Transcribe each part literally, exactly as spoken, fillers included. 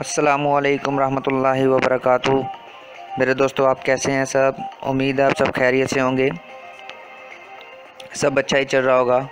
अस्सलामुअलैकुम रहमतुल्लाहि व बरकातुहू। मेरे दोस्तों, आप कैसे हैं? सब उम्मीद है आप सब खैरियत से होंगे, सब अच्छा ही चल रहा होगा।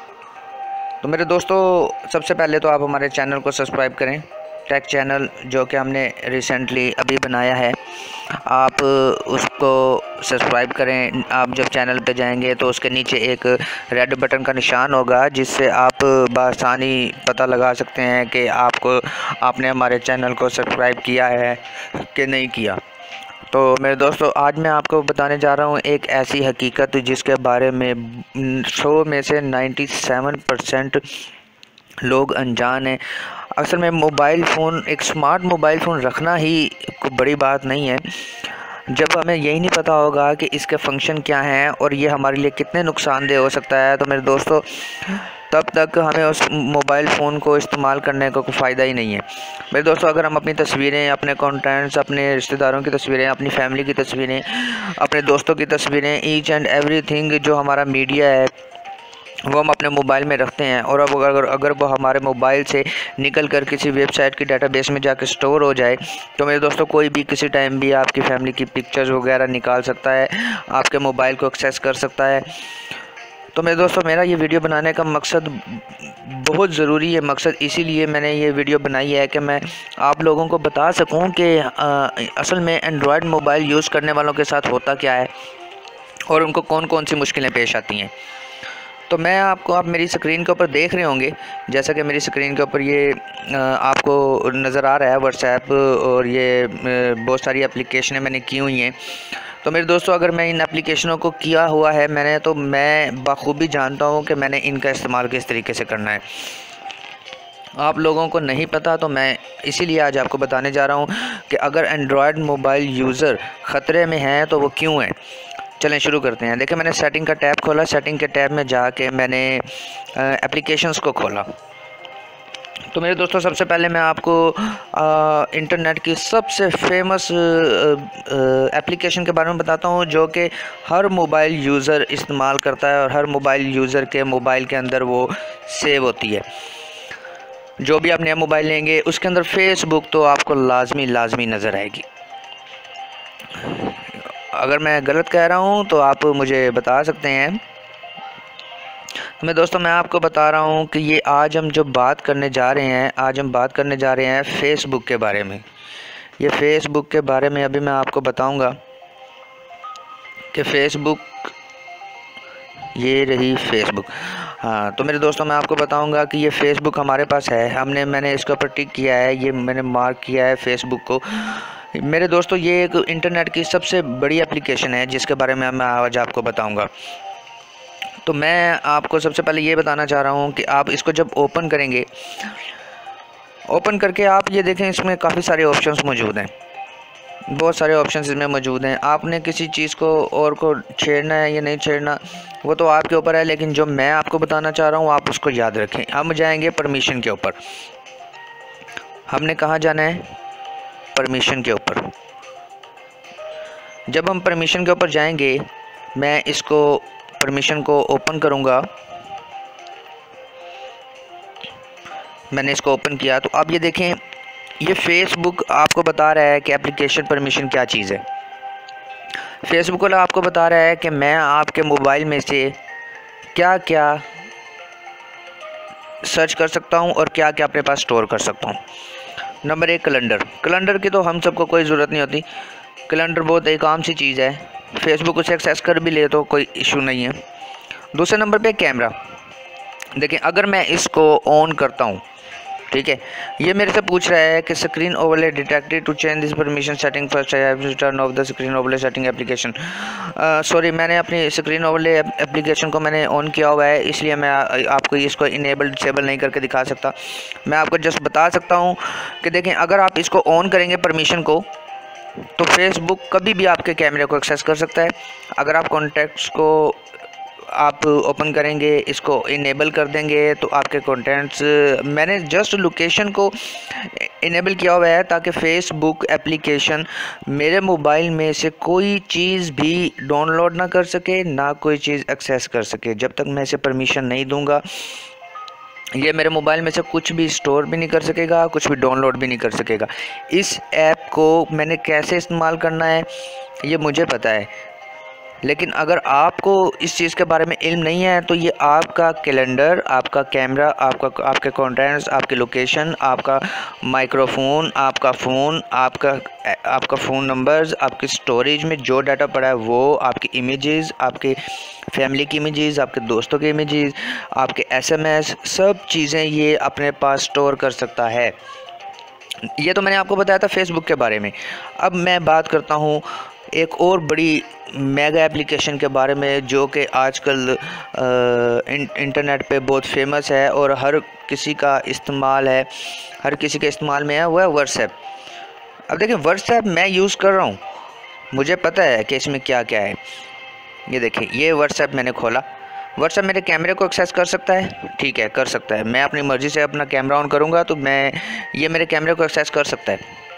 तो मेरे दोस्तों, सबसे पहले तो आप हमारे चैनल को सब्सक्राइब करें, टेक चैनल जो कि हमने रिसेंटली अभी बनाया है, आप उसको सब्सक्राइब करें। आप जब चैनल पे जाएंगे तो उसके नीचे एक रेड बटन का निशान होगा, जिससे आप बआसानी पता लगा सकते हैं कि आपको आपने हमारे चैनल को सब्सक्राइब किया है कि नहीं किया। तो मेरे दोस्तों, आज मैं आपको बताने जा रहा हूँ एक ऐसी हकीकत जिसके बारे में सौ में से सत्तानवे परसेंट लोग अनजान हैं। असल में मोबाइल फ़ोन, एक स्मार्ट मोबाइल फ़ोन रखना ही कोई बड़ी बात नहीं है, जब हमें यही नहीं पता होगा कि इसके फंक्शन क्या हैं और ये हमारे लिए कितने नुकसानदेह हो सकता है। तो मेरे दोस्तों, तब तक हमें उस मोबाइल फ़ोन को इस्तेमाल करने का कोई फ़ायदा ही नहीं है। मेरे दोस्तों, अगर हम अपनी तस्वीरें, अपने कॉन्टेंट्स, अपने रिश्तेदारों की तस्वीरें, अपनी फैमिली की तस्वीरें, अपने दोस्तों की तस्वीरें, ईच एंड एवरीथिंग जो हमारा मीडिया है वो हम अपने मोबाइल में रखते हैं, और अब अगर अगर वो हमारे मोबाइल से निकल कर किसी वेबसाइट की डाटाबेस में जाकर स्टोर हो जाए, तो मेरे दोस्तों कोई भी किसी टाइम भी आपकी फैमिली की पिक्चर्स वगैरह निकाल सकता है, आपके मोबाइल को एक्सेस कर सकता है। तो मेरे दोस्तों, मेरा ये वीडियो बनाने का मकसद बहुत ज़रूरी है। मकसद इसीलिए मैंने ये वीडियो बनाई है कि मैं आप लोगों को बता सकूं कि असल में एंड्रॉयड मोबाइल यूज़ करने वालों के साथ होता क्या है और उनको कौन कौन सी मुश्किलें पेश आती हैं। तो मैं आपको, आप मेरी स्क्रीन के ऊपर देख रहे होंगे, जैसा कि मेरी स्क्रीन के ऊपर ये आपको नज़र आ रहा है व्हाट्सएप, और ये बहुत सारी एप्लीकेशनें मैंने की हुई हैं। तो मेरे दोस्तों, अगर मैं इन एप्लीकेशनों को किया हुआ है मैंने, तो मैं बखूबी जानता हूँ कि मैंने इनका इस्तेमाल किस तरीके से करना है। आप लोगों को नहीं पता, तो मैं इसीलिए आज आपको बताने जा रहा हूँ कि अगर एंड्रॉयड मोबाइल यूज़र ख़तरे में हैं तो वो क्यों हैं। चलें शुरू करते हैं। देखिए, मैंने सेटिंग का टैब खोला, सेटिंग के टैब में जाके मैंने एप्लीकेशंस को खोला। तो मेरे दोस्तों, सबसे पहले मैं आपको आ, इंटरनेट की सबसे फेमस एप्लीकेशन के बारे में बताता हूँ, जो कि हर मोबाइल यूज़र इस्तेमाल करता है और हर मोबाइल यूज़र के मोबाइल के अंदर वो सेव होती है। जो भी आप नया मोबाइल लेंगे उसके अंदर फेसबुक तो आपको लाजमी लाजमी नज़र आएगी। अगर मैं गलत कह रहा हूँ तो आप मुझे बता सकते हैं। तो मैं दोस्तों, मैं आपको बता रहा हूँ कि ये आज हम जो बात करने जा रहे हैं, आज हम बात करने जा रहे हैं फ़ेसबुक के बारे में। ये फ़ेसबुक के बारे में अभी मैं आपको बताऊँगा कि फ़ेसबुक, ये रही फ़ेसबुक। हाँ, तो मेरे दोस्तों, मैं आपको बताऊंगा कि ये फ़ेसबुक हमारे पास है, हमने मैंने इसके ऊपर टिक किया है, ये मैंने मार्क किया है फ़ेसबुक को। मेरे दोस्तों, ये एक इंटरनेट की सबसे बड़ी एप्लीकेशन है जिसके बारे में मैं आज आपको बताऊंगा। तो मैं आपको सबसे पहले ये बताना चाह रहा हूँ कि आप इसको जब ओपन करेंगे, ओपन करके आप ये देखें, इसमें काफ़ी सारे ऑप्शंस मौजूद हैं, बहुत सारे ऑप्शंस इसमें मौजूद हैं। आपने किसी चीज़ को और को छेड़ना है या नहीं छेड़ना, वो तो आपके ऊपर है, लेकिन जो मैं आपको बताना चाह रहा हूँ आप उसको याद रखें। हम जाएंगे परमिशन के ऊपर। हमने कहाँ जाना है? परमिशन के ऊपर। जब हम परमिशन के ऊपर जाएंगे, मैं इसको परमिशन को ओपन करूँगा। मैंने इसको ओपन किया, तो अब ये देखें, ये फ़ेसबुक आपको बता रहा है कि एप्लीकेशन परमिशन क्या चीज़ है। फ़ेसबुक वाला आपको बता रहा है कि मैं आपके मोबाइल में से क्या क्या सर्च कर सकता हूं और क्या क्या अपने पास स्टोर कर सकता हूं। नंबर एक, कैलेंडर। कैलेंडर की तो हम सबको कोई ज़रूरत नहीं होती, कैलेंडर बहुत एक आम सी चीज़ है, फ़ेसबुक उसे एक्सेस कर भी ले तो कोई इशू नहीं है। दूसरे नंबर पे कैमरा। देखें, अगर मैं इसको ऑन करता हूँ, ठीक है, ये मेरे से पूछ रहा है कि screen overlay detected, to change this permission setting first I have to turn off the screen overlay setting application. Sorry, मैंने अपनी स्क्रीन ओवरले एप्लीकेशन को मैंने ऑन किया हुआ है, इसलिए मैं आपको इसको इनेबल डिसेबल नहीं करके दिखा सकता। मैं आपको जस्ट बता सकता हूँ कि देखें, अगर आप इसको ऑन करेंगे परमिशन को, तो फेसबुक कभी भी आपके कैमरे को एक्सेस कर सकता है। अगर आप कॉन्टैक्ट्स को आप ओपन करेंगे, इसको इनेबल कर देंगे, तो आपके कंटेंट्स, मैंने जस्ट लोकेशन को इनेबल किया हुआ है ताकि फ़ेसबुक एप्लीकेशन मेरे मोबाइल में से कोई चीज़ भी डाउनलोड ना कर सके, ना कोई चीज़ एक्सेस कर सके। जब तक मैं इसे परमिशन नहीं दूंगा, ये मेरे मोबाइल में से कुछ भी स्टोर भी नहीं कर सकेगा, कुछ भी डाउनलोड भी नहीं कर सकेगा। इस ऐप को मैंने कैसे इस्तेमाल करना है ये मुझे पता है, लेकिन अगर आपको इस चीज़ के बारे में इल्म नहीं है तो ये आपका कैलेंडर, आपका कैमरा, आपका आपके कॉन्टेंट्स, आपकी लोकेशन, आपका माइक्रोफोन, आपका फ़ोन, आपका आपका फ़ोन नंबर्स, आपकी स्टोरेज में जो डाटा पड़ा है वो, आपकी इमेजेस, आपके फैमिली की इमेजेस, आपके दोस्तों की इमेजेस, आपके एसएमएस, सब चीज़ें ये अपने पास स्टोर कर सकता है। ये तो मैंने आपको बताया था फेसबुक के बारे में। अब मैं बात करता हूँ एक और बड़ी मेगा एप्लीकेशन के बारे में जो कि आजकल इंटरनेट पे बहुत फेमस है और हर किसी का इस्तेमाल है, हर किसी के इस्तेमाल में है, वो है व्हाट्सएप। अब देखिए व्हाट्सएप मैं यूज़ कर रहा हूँ, मुझे पता है कि इसमें क्या क्या है। ये देखिए ये व्हाट्सएप मैंने खोला। व्हाट्सएप मेरे कैमरे को एक्सेस कर सकता है, ठीक है कर सकता है। मैं अपनी मर्ज़ी से अपना कैमरा ऑन करूँगा तो मैं ये मेरे कैमरे को एक्सेस कर सकता है,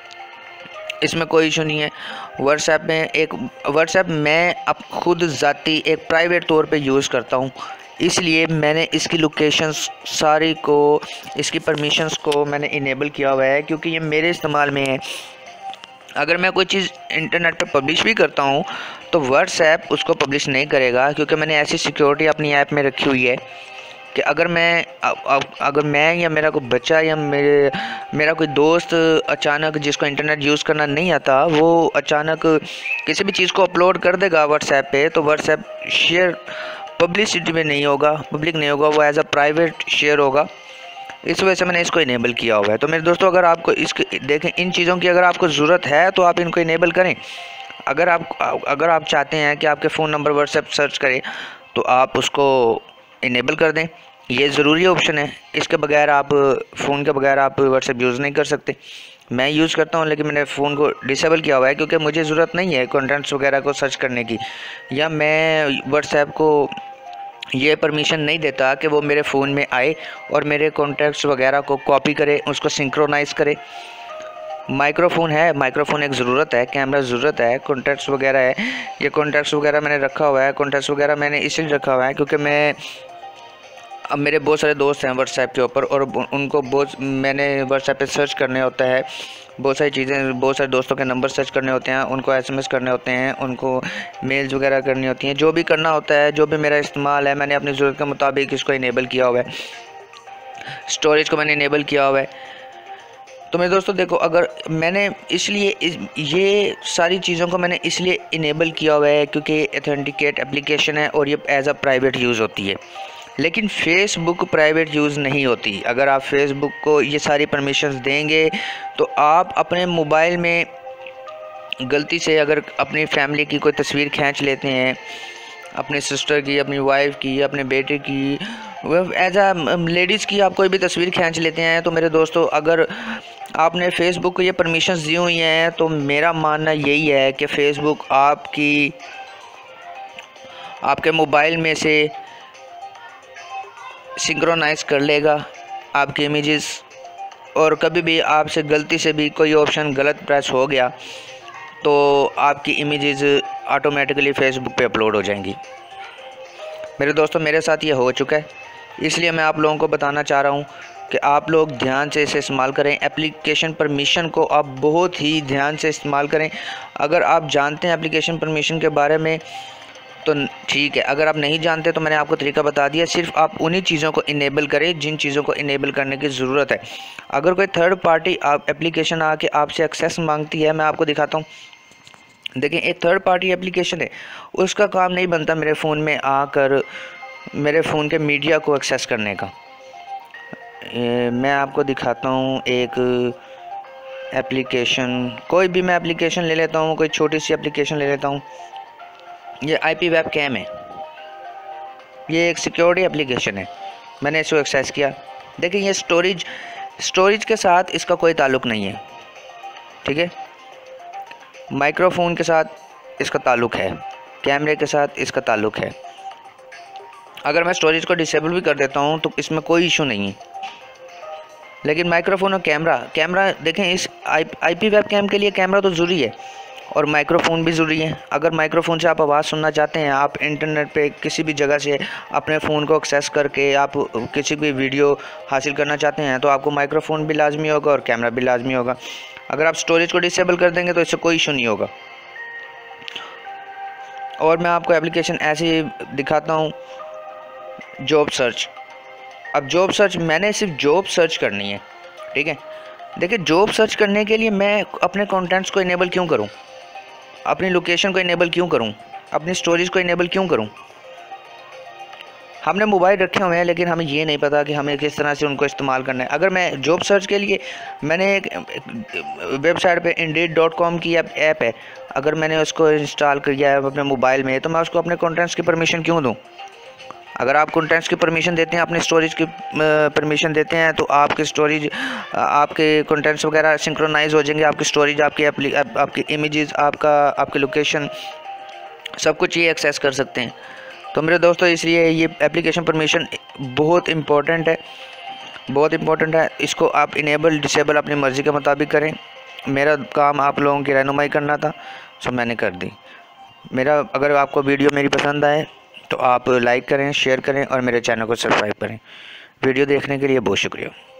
इसमें कोई इशू नहीं है। व्हाट्सएप में एक व्हाट्सएप मैं अब खुद ज़ाती एक प्राइवेट तौर पे यूज़ करता हूँ, इसलिए मैंने इसकी लोकेशंस सारी को, इसकी परमिशंस को मैंने इनेबल किया हुआ है क्योंकि ये मेरे इस्तेमाल में है। अगर मैं कोई चीज़ इंटरनेट पे पब्लिश भी करता हूँ तो व्हाट्सएप उसको पब्लिश नहीं करेगा क्योंकि मैंने ऐसी सिक्योरिटी अपनी ऐप में रखी हुई है कि अगर मैं अगर मैं या मेरा कोई बच्चा या मेरे मेरा कोई दोस्त अचानक, जिसको इंटरनेट यूज़ करना नहीं आता, वो अचानक किसी भी चीज़ को अपलोड कर देगा व्हाट्सएप पे, तो व्हाट्सएप शेयर पब्लिसिटी में नहीं होगा, पब्लिक नहीं होगा, वो एज अ प्राइवेट शेयर होगा। इस वजह से मैंने इसको इनेबल किया हुआ है। तो मेरे दोस्तों अगर आपको इसके देखें, इन चीज़ों की अगर आपको ज़रूरत है तो आप इनको इनेबल करें। अगर आप अगर आप चाहते हैं कि आपके फ़ोन नंबर व्हाट्सएप सर्च करें तो आप उसको इनेबल कर दें, ये ज़रूरी ऑप्शन है। इसके बगैर आप फ़ोन के बगैर आप व्हाट्सएप यूज़ नहीं कर सकते। मैं यूज़ करता हूँ लेकिन मैंने फ़ोन को डिसेबल किया हुआ है क्योंकि मुझे ज़रूरत नहीं है कंटेंट्स वगैरह को सर्च करने की, या मैं व्हाट्सएप को ये परमिशन नहीं देता कि वो मेरे फ़ोन में आए और मेरे कॉन्टैक्ट्स वगैरह को कॉपी करे, उसको सिंक्रोनाइज़ करे। माइक्रोफोन है, माइक्रोफोन एक ज़रूरत है, कैमरा ज़रूरत है, कॉन्टैक्ट्स वगैरह है। ये कॉन्टैक्ट्स वगैरह मैंने रखा हुआ है, कॉन्टैक्ट्स वगैरह मैंने इसलिए रखा हुआ है क्योंकि मैं अब मेरे बहुत सारे दोस्त हैं व्हाट्सएप के ऊपर और उनको बहुत मैंने व्हाट्सएप पे सर्च करने होता है, बहुत सारी चीज़ें, बहुत सारे दोस्तों के नंबर सर्च करने होते हैं, उनको एसएमएस करने होते हैं, उनको मेल्स वगैरह करनी होती हैं, जो भी करना होता है, जो भी मेरा इस्तेमाल है मैंने अपनी ज़रूरत के मुताबिक इसको इनेबल किया हुआ है। स्टोरेज को मैंने इनेबल किया हुआ है। तो मेरे दोस्तों देखो, अगर मैंने इसलिए इस, ये सारी चीज़ों को मैंने इसलिए इनेबल किया हुआ है क्योंकि ऑथेंटिकेट एप्लीकेशन है और ये एज अ प्राइवेट यूज़ होती है। लेकिन फ़ेसबुक प्राइवेट यूज़ नहीं होती। अगर आप फेसबुक को ये सारी परमिशंस देंगे तो आप अपने मोबाइल में गलती से अगर अपनी फैमिली की कोई तस्वीर खींच लेते हैं, अपने सिस्टर की, अपनी वाइफ की, अपने बेटे की, एज आ लेडीज़ की आप कोई भी तस्वीर खींच लेते हैं, तो मेरे दोस्तों अगर आपने फ़ेसबुक को ये परमिशंस दी हुई हैं तो मेरा मानना यही है कि फ़ेसबुक आपकी आपके मोबाइल में से सिंक्रोनाइज़ कर लेगा आपकी इमेजेस, और कभी भी आपसे गलती से भी कोई ऑप्शन गलत प्रेस हो गया तो आपकी इमेजेस ऑटोमेटिकली फ़ेसबुक पे अपलोड हो जाएंगी। मेरे दोस्तों मेरे साथ ये हो चुका है, इसलिए मैं आप लोगों को बताना चाह रहा हूँ कि आप लोग ध्यान से इसे इस्तेमाल करें। एप्लीकेशन परमिशन को आप बहुत ही ध्यान से इस्तेमाल करें। अगर आप जानते हैं एप्लीकेशन परमिशन के बारे में तो ठीक है, अगर आप नहीं जानते तो मैंने आपको तरीका बता दिया। सिर्फ आप उन्हीं चीज़ों को इनेबल करें जिन चीज़ों को इनेबल करने की ज़रूरत है। अगर कोई थर्ड पार्टी आप एप्लीकेशन आके आपसे एक्सेस मांगती है, मैं आपको दिखाता हूँ। देखिए एक थर्ड पार्टी एप्लीकेशन है, उसका काम नहीं बनता मेरे फ़ोन में आकर मेरे फ़ोन के मीडिया को एक्सेस करने का। ए, मैं आपको दिखाता हूँ एक एप्लीकेशन, कोई भी मैं एप्लीकेशन ले लेता हूँ, कोई छोटी सी एप्लीकेशन ले लेता हूँ। ये आईपी वेब कैम है, ये एक सिक्योरिटी एप्लीकेशन है, मैंने इसको एक्सेस किया। देखिए ये स्टोरेज स्टोरेज के साथ इसका कोई ताल्लुक़ नहीं है, ठीक है। माइक्रोफोन के साथ इसका ताल्लुक़ है, कैमरे के साथ इसका ताल्लुक़ है। अगर मैं स्टोरेज को डिसेबल भी कर देता हूँ तो इसमें कोई इशू नहीं है। लेकिन माइक्रोफोन और कैमरा कैमरा देखें, इस आई पी वेब कैम के लिए कैमरा तो ज़रूरी है। और माइक्रोफोन भी ज़रूरी है। अगर माइक्रोफोन से आप आवाज़ सुनना चाहते हैं, आप इंटरनेट पे किसी भी जगह से अपने फ़ोन को एक्सेस करके आप किसी भी वीडियो हासिल करना चाहते हैं, तो आपको माइक्रोफोन भी लाजमी होगा और कैमरा भी लाजमी होगा। अगर आप स्टोरेज को डिसेबल कर देंगे तो इससे कोई इशू नहीं होगा। और मैं आपको एप्लीकेशन ऐसे दिखाता हूँ, जॉब सर्च। अब जॉब सर्च, मैंने सिर्फ जॉब सर्च करनी है, ठीक है। देखिए, जॉब सर्च करने के लिए मैं अपने कंटेंट्स को इनेबल क्यों करूं, अपनी लोकेशन को इनेबल क्यों करूं, अपनी स्टोरेज को इनेबल क्यों करूं। हमने मोबाइल रखे हुए हैं लेकिन हमें ये नहीं पता कि हमें किस तरह से उनको इस्तेमाल करना है। अगर मैं जॉब सर्च के लिए, मैंने एक वेबसाइट पे इंडीड डॉट कॉम की ऐप है, अगर मैंने उसको इंस्टॉल किया है अपने मोबाइल में, तो मैं उसको अपने कंटेंट्स की परमिशन क्यों दूँ। अगर आप कंटेंट्स की परमिशन देते हैं, अपने स्टोरेज की परमिशन देते हैं, तो आपके स्टोरेज, आपके कंटेंट्स वगैरह सिंक्रोनाइज हो जाएंगे। आपकी स्टोरेज, आपकी आपकी इमेजेस, आपका आपकी लोकेशन, सब कुछ ये एक्सेस कर सकते हैं। तो मेरे दोस्तों, इसलिए ये एप्लीकेशन परमिशन बहुत इम्पोर्टेंट है, बहुत इम्पोर्टेंट है। इसको आप इनेबल डिसेबल अपनी मर्ज़ी के मुताबिक करें। मेरा काम आप लोगों की रहनुमाई करना था, सो मैंने कर दी। मेरा अगर आपको वीडियो मेरी पसंद आए तो आप लाइक करें, शेयर करें और मेरे चैनल को सब्सक्राइब करें। वीडियो देखने के लिए बहुत शुक्रिया।